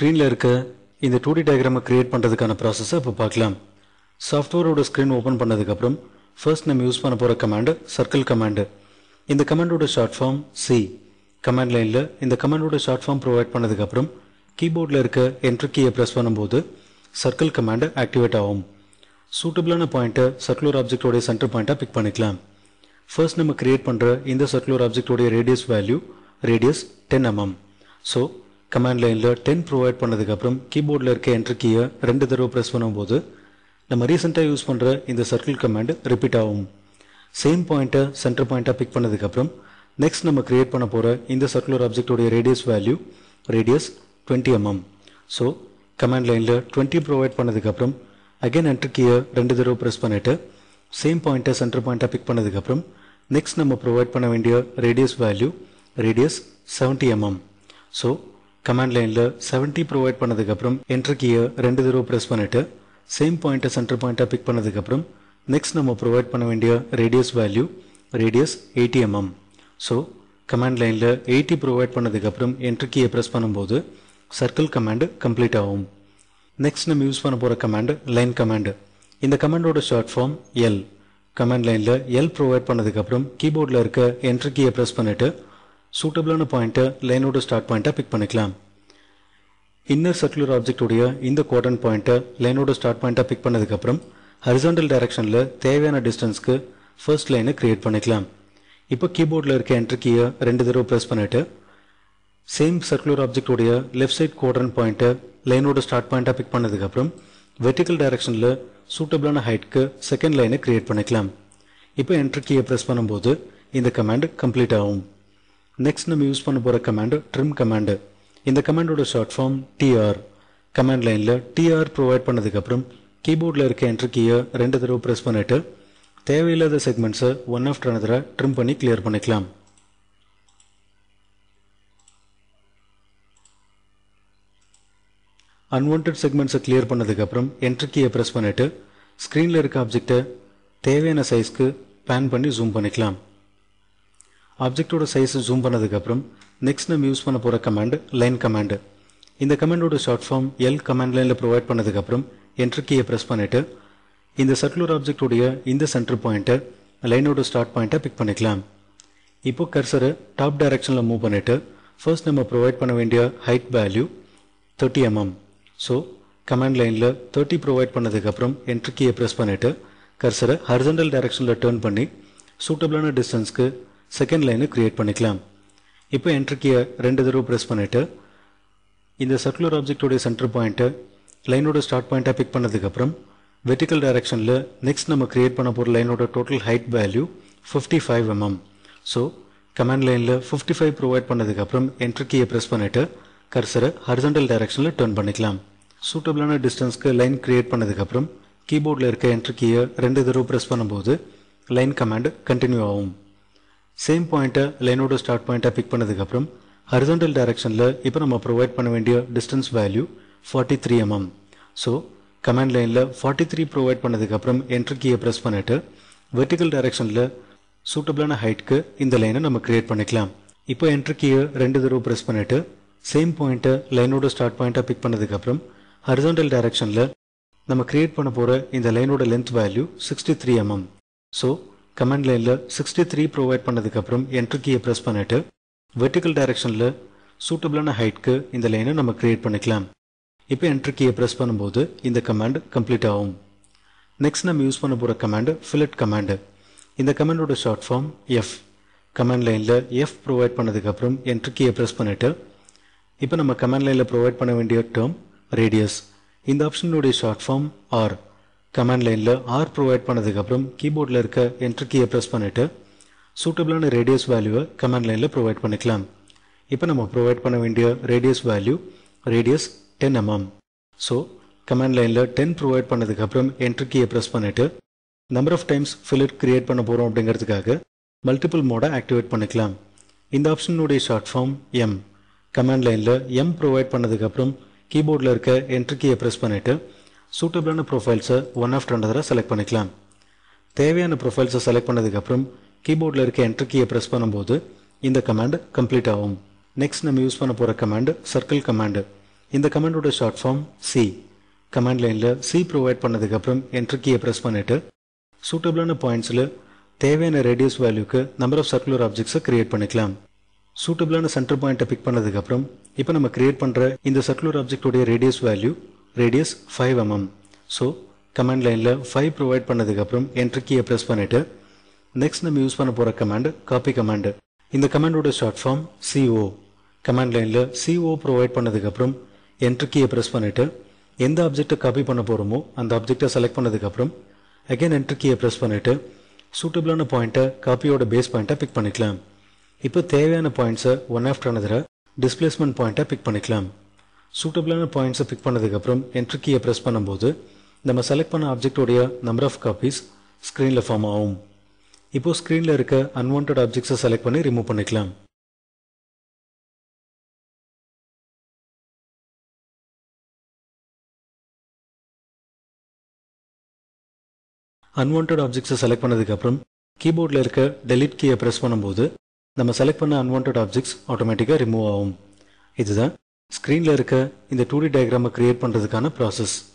ஸ்க்ரீனில் இருக்க இந்த 2D டயக்ராமை கிரியேட் பண்ணுறதுக்கான ப்ராசஸை இப்போ பார்க்கலாம். சாஃப்ட்வேரோட ஸ்க்ரீன் ஓப்பன் பண்ணதுக்கப்புறம் ஃபர்ஸ்ட் நம்ம யூஸ் பண்ண போகிற கமாண்டு சர்க்கிள் கமாண்டு. இந்த கமாண்டோட short form C. Command line இந்த கமாண்டோட ஷார்ட் ஃபார்ம் ப்ரொவைட் பண்ணதுக்கப்புறம் கீபோர்டில் இருக்க என்டர் கீயை ப்ரெஸ் பண்ணும்போது சர்க்கிள் கமாண்டு ஆக்டிவேட் ஆகும். சூட்டபிளான பாயிண்ட்டை சர்க்குலர் ஆப்ஜெக்டோடைய சென்டர் பாயிண்ட்டாக பிக் பண்ணிக்கலாம். ஃபர்ஸ்ட் நம்ம கிரியேட் பண்ணுற இந்த சர்க்குலர் ஆப்ஜெக்டோடைய radius value radius 10 mm. So command லைனில் 10 ப்ரொவைட் பண்ணதுக்கப்புறம் கீபோர்டில் இருக்க என்டர் கீயை 2 தடவை ப்ரெஸ் பண்ணும்போது நம்ம ரீசெண்டாக யூஸ் பண்ணுற இந்த சர்க்கிள் கமாண்ட் ரிப்பீட் ஆகும். சேம் பாயிண்ட்டை சென்டர் பாயிண்ட்டாக பிக் பண்ணதுக்கப்புறம் நெக்ஸ்ட் நம்ம கிரியேட் பண்ண போகிற இந்த சர்க்குலர் ஆப்ஜெக்டோடைய radius value radius 20 mm. So command லைனில் 20 ப்ரொவைட் பண்ணதுக்கப்புறம் அகைன் என்டர் கீயை 2 தடவை ப்ரெஸ் பண்ணிவிட்டு சேம் பாயிண்ட்டை சென்டர் பாயிண்ட்டாக பிக் பண்ணதுக்கப்புறம் நெக்ஸ்ட் நம்ம ப்ரொவைட் பண்ண வேண்டிய radius value radius 70 mm. So command லைனில் 70 ப்ரொவைட் பண்ணதுக்கப்புறம் என்டர் கீயை 2 தடவை ப்ரெஸ் பண்ணிவிட்டு சேம் பாயிண்ட்டை சென்டர் பாயிண்ட்டாக பிக் பண்ணதுக்கப்புறம் நெக்ஸ்ட் நம்ம ப்ரொவைட் பண்ண வேண்டிய radius value radius 80 mm. So command லைனில் 80 ப்ரொவைட் பண்ணதுக்கப்புறம் என்டர் கீயை ப்ரெஸ் பண்ணும்போது சர்க்கிள் கமாண்டு கம்ப்ளீட் ஆகும். நெக்ஸ்ட் நம்ம யூஸ் பண்ண போகிற கமாண்டு லைன் கமாண்டு. இந்த கமாண்டோட ஷார்ட் ஃபார்ம் எல். கமாண்ட் லைனில் எல் ப்ரொவைட் பண்ணதுக்கப்புறம் கீபோர்டில் இருக்க என்டர் கீயை ப்ரெஸ் பண்ணிவிட்டு சூட்டபிளான பாயிண்ட்டை லைனோட ஸ்டார்ட் பாயிண்ட்டாக பிக் பண்ணிக்கலாம். இன்னர் சர்க்குலர் ஆப்ஜெக்டோடைய இந்த குவாட்ரண்ட் பாயிண்ட்டை லைனோட ஸ்டார்ட் பாயிண்ட்டாக பிக் பண்ணதுக்கப்புறம் ஹரிசாண்டல் டைரக்ஷனில் தேவையான டிஸ்டன்ஸ்க்கு ஃபர்ஸ்ட் லைனை கிரியேட் பண்ணிக்கலாம். இப்போ கீபோர்டில் இருக்க என்டர் கீயை 2 தடவை ப்ரெஸ் பண்ணிவிட்டு சேம் சர்க்குலர் ஆப்ஜெக்டோடைய லெஃப்ட் சைட் குவாட்ரண்ட் பாயிண்ட்டை லைனோட ஸ்டார்ட் பாயிண்ட்டாக பிக் பண்ணதுக்கப்புறம் வெர்டிக்கல் டைரக்ஷனில் சூட்டபிளான ஹைட்க்கு செகண்ட் லைனை கிரியேட் பண்ணிக்கலாம். இப்போ என்டர் கீயை ப்ரெஸ் பண்ணும்போது இந்த கமாண்ட் கம்ப்ளீட் ஆகும். நெக்ஸ்ட் நம்ம யூஸ் பண்ண போகிற கமாண்டு ட்ரிம் கமாண்டு. இந்த கமாண்டோட ஷார்ட் ஃபார்ம் டிஆர். கமாண்ட் லைனில் டிஆர் ப்ரொவைட் பண்ணதுக்கப்புறம் கீபோர்டில் இருக்க என்டர் கீயை 2 தடவை ப்ரெஸ் பண்ணிவிட்டு தேவையில்லாத செக்மெண்ட்ஸை ஒன் ஆஃப்டர் அனதரா ட்ரிம் பண்ணி கிளியர் பண்ணிக்கலாம். அன்வான்ட் செக்மெண்ட்ஸை கிளியர் பண்ணதுக்கப்புறம் என்டர் கீயை ப்ரெஸ் பண்ணிவிட்டு ஸ்க்ரீனில் இருக்க ஆப்ஜெக்டை தேவையான சைஸ்க்கு பேன் பண்ணி ஜூம் பண்ணிக்கலாம். ஆப்ஜெக்டோட சைஸை ஜூம் பண்ணதுக்கப்புறம் நெக்ஸ்ட் நம்ம யூஸ் பண்ண போகிற கமாண்டு லைன் கமாண்டு. இந்த கமாண்டோட ஷார்ட் ஃபார்ம் எல். கமாண்ட் லைனில் ப்ரொவைட் பண்ணதுக்கப்புறம் என்டர் கீயை ப்ரெஸ் பண்ணிவிட்டு இந்த சர்க்குலர் ஆப்ஜெக்டோடைய இந்த சென்டர் பாயிண்ட்டை லைனோட ஸ்டார்ட் பாயிண்ட்டாக பிக் பண்ணிக்கலாம். இப்போ கர்சரை டாப் டைரக்ஷனில் மூவ் பண்ணிவிட்டு ஃபர்ஸ்ட் நம்ம ப்ரொவைட் பண்ண வேண்டிய height value 30 mm. So command லைனில் 30 ப்ரொவைட் பண்ணதுக்கப்புறம் என்டர் கீயை ப்ரெஸ் பண்ணிவிட்டு கர்சரை ஹரிசாண்டல் டைரக்ஷனில் டர்ன் பண்ணி சூட்டபிளான டிஸ்டன்ஸ்க்கு செகண்ட் லைனை கிரியேட் பண்ணிக்கலாம். இப்போ என்டர் கீயை 2 தடவை ப்ரெஸ் பண்ணிவிட்டு இந்த சர்க்குலர் ஆப்ஜெக்டோடைய சென்டர் பாயிண்ட்டை லைனோட ஸ்டார்ட் பாயிண்ட்டாக பிக் பண்ணதுக்கப்புறம் வெர்டிக்கல் டைரக்ஷனில் நெக்ஸ்ட் நம்ம கிரியேட் பண்ண போகிற லைனோட total height value 55 mm. So command லைனில் 55 ப்ரொவைட் பண்ணதுக்கப்புறம் என்டர் கீயை ப்ரெஸ் பண்ணிவிட்டு கர்சரை ஹரிசாண்டல் டைரக்ஷனில் டர்ன் பண்ணிக்கலாம். சூட்டபிளான டிஸ்டன்ஸ்க்கு லைன் கிரியேட் பண்ணதுக்கப்புறம் கீபோர்டில் இருக்க என்டர் கீயை 2 தடவை ப்ரெஸ் பண்ணும்போது லைன் கமாண்ட் கண்டினியூ ஆகும். சேம் பாயிண்ட்டை லைனோட ஸ்டார்ட் பாயிண்ட்டாக பிக் பண்ணதுக்கப்புறம் ஹரிசாண்டல் டைரக்ஷனில் இப்போ நம்ம ப்ரொவைட் பண்ண வேண்டிய distance value 43 mm. So command லைனில் 43 ப்ரொவைட் பண்ணதுக்கப்புறம் என்டர் கீயை ப்ரெஸ் பண்ணிவிட்டு வெர்டிக்கல் டைரக்ஷனில் சூட்டபிளான ஹைட்க்கு இந்த லைனை நம்ம கிரியேட் பண்ணிக்கலாம். இப்போ என்டர் கீயை 2 தடவை ப்ரெஸ் பண்ணிவிட்டு சேம் பாயிண்ட்டை லைனோட ஸ்டார்ட் பாயிண்ட்டாக பிக் பண்ணதுக்கப்புறம் ஹரிசாண்டல் டைரக்ஷனில் நம்ம கிரியேட் பண்ண போகிற இந்த லைனோட length value 63 mm. So command லைனில் 63 ப்ரொவைட் பண்ணதுக்கப்புறம் என்டர் கீயை ப்ரெஸ் பண்ணிவிட்டு வெர்டிக்கல் டைரக்ஷனில் சூட்டபிளான ஹைட்க்கு இந்த லைனை நம்ம கிரியேட் பண்ணிக்கலாம். இப்போ என்டர் கீயை ப்ரெஸ் பண்ணும்போது இந்த கமாண்ட் கம்ப்ளீட் ஆகும். நெக்ஸ்ட் நம்ம யூஸ் பண்ண போகிற கமாண்டு ஃபில்லட் கமாண்டு. இந்த கமாண்டோட ஷார்ட் ஃபார்ம் எஃப். கமாண்ட் லைனில் எஃப் ப்ரொவைட் பண்ணதுக்கப்புறம் என்டர் கீயை ப்ரெஸ் பண்ணிவிட்டு இப்போ நம்ம கமாண்ட் லைனில் ப்ரொவைட் பண்ண வேண்டிய டேர்ம் ரேடியஸ். இந்த ஆப்ஷனுடைய ஷார்ட் ஃபார்ம் ஆர். கமாண்ட் லைனில் ஆர் ப்ரொவைட் பண்ணதுக்கப்புறம் கீபோர்டில் இருக்க என்டர் கீயை ப்ரெஸ் பண்ணிவிட்டு சூட்டபிளான ரேடியஸ் வேல்யூவை கமாண்ட் லைனில் ப்ரொவைட் பண்ணிக்கலாம். இப்போ நம்ம ப்ரொவைட் பண்ண வேண்டிய radius value radius 10 mm. So command லைனில் 10 ப்ரொவைட் பண்ணதுக்கப்புறம் என்டர் கீயை ப்ரெஸ் பண்ணிவிட்டு number of times fillet create பண்ண போகிறோம் அப்படிங்கிறதுக்காக மல்டிபிள் மோடை ஆக்டிவேட் பண்ணிக்கலாம். இந்த ஆப்ஷனுடைய ஷார்ட் ஃபார்ம் எம். கமாண்ட் லைனில் எம் ப்ரொவைட் பண்ணதுக்கப்புறம் கீபோர்டில் இருக்க என்டர் கீயை ப்ரெஸ் பண்ணிவிட்டு சூட்டபிளான ப்ரொஃபைல்ஸை ஒன் ஆஃப்டர் அனதரா செலக்ட் பண்ணிக்கலாம். தேவையான ப்ரொஃபைல்ஸை செலக்ட் பண்ணதுக்கப்புறம் கீபோர்டில் இருக்க என்டர் கீயை ப்ரெஸ் பண்ணும்போது இந்த கமாண்ட் கம்ப்ளீட் ஆகும். நெக்ஸ்ட் நம்ம யூஸ் பண்ண போகிற கமாண்டு சர்க்கிள் கமாண்டு. இந்த கமாண்டோட ஷார்ட் ஃபார்ம் C. கமாண்ட் லைனில் C ப்ரொவைட் பண்ணதுக்கப்புறம் என்ட்ரு கீயை ப்ரெஸ் பண்ணிவிட்டு சூட்டபிளான பாயிண்ட்ஸில் தேவையான ரேடியஸ் வேல்யூக்கு நம்பர் ஆஃப் சர்க்குலர் ஆப்ஜெக்ட்ஸை கிரியேட் பண்ணிக்கலாம். சூட்டபிளான சென்டர் பாயிண்ட்டை பிக் பண்ணதுக்கப்புறம் இப்போ நம்ம கிரியேட் பண்ணுற இந்த சர்க்குலர் ஆப்ஜெக்டோடைய radius value radius 5 mm. So command லைனில் 5 ப்ரொவைட் பண்ணதுக்கப்புறம் என்ட்ரு கீயை ப்ரெஸ் பண்ணிவிட்டு நெக்ஸ்ட் நம்ம யூஸ் பண்ண போகிற கமாண்ட் காப்பி கமாண்டு. இந்த கமாண்டோட ஷார்ட் ஃபார்ம் CO. கமாண்ட் லைனில் CO ப்ரொவைட் பண்ணதுக்கப்புறம் என்ட்ரு கீயை ப்ரெஸ் பண்ணிவிட்டு எந்த ஆப்ஜெக்டை காப்பி பண்ண போகிறோமோ அந்த ஆப்ஜெக்டை செலக்ட் பண்ணதுக்கப்புறம் அகைன் என்ட்ரு கீயை ப்ரெஸ் பண்ணிவிட்டு சூட்டபிளான பாயிண்ட்டை காப்பியோட பேஸ் பாயிண்ட்டை பிக் பண்ணிக்கலாம். இப்போ தேவையான பாயிண்ட்ஸை ஒன் ஆஃப்டர் அனதரா டிஸ்பிளேஸ்மெண்ட் பாயிண்ட்டை பிக் பண்ணிக்கலாம். சூட்டபிளான பாயிண்ட்ஸை பிக் பண்ணதுக்கப்புறம் என்ட்ரு கீயை ப்ரெஸ் பண்ணும்போது நம்ம செலக்ட் பண்ண ஆப்ஜெக்டோடைய நம்பர் ஆஃப் காப்பீஸ் ஸ்க்ரீனில் ஃபார்ம் ஆகும். இப்போ ஸ்க்ரீனில் இருக்க அன்வான்ட் ஆப்ஜெக்ட்ஸை செலக்ட் பண்ணி ரிமூவ் பண்ணிக்கலாம். அன்வான்ட் ஆப்ஜெக்ட்ஸை செலக்ட் பண்ணதுக்கப்புறம் கீபோர்டில் இருக்க டெலீட் கீயை ப்ரெஸ் பண்ணும்போது நம்ம செலக்ட் பண்ண அன்வான்ட் ஆப்ஜெக்ட்ஸ் ஆட்டோமேட்டிக்காக ரிமூவ் ஆகும். இதுதான் ஸ்க்ரீனில் இருக்க இந்த 2D டயக்ராமை கிரியேட் பண்ணுறதுக்கான ப்ராசஸ்.